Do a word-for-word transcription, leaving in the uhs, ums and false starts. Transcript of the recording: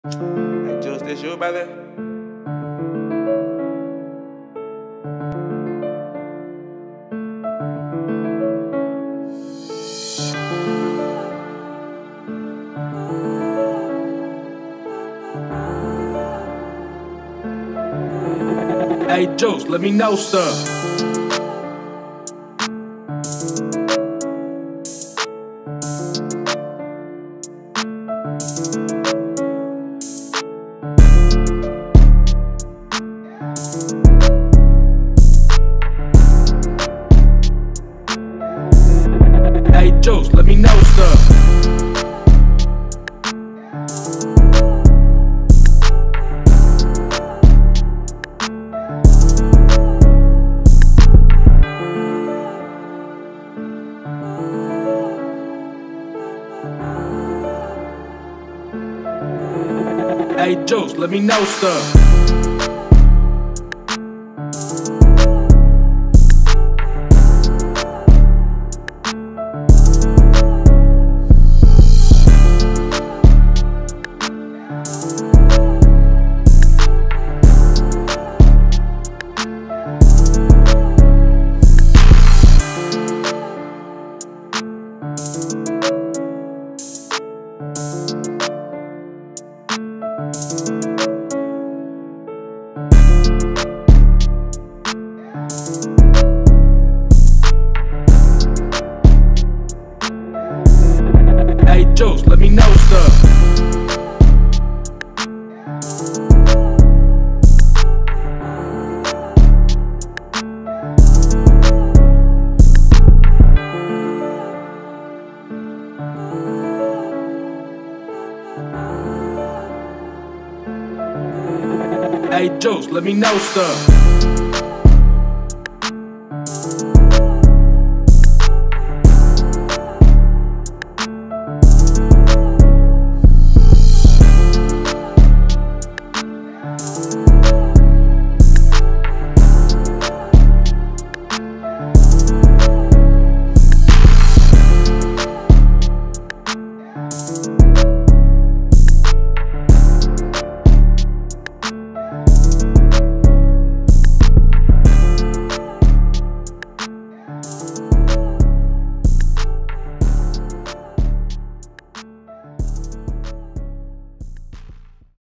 Hey, Juce, this you, brother? Hey, Juce, let me know, sir. Hey, Juce, let me know, sir. Hey, Juce, let me know, sir. Hey, Juce, let me know, sir. Hey, Juce, let me know, sir.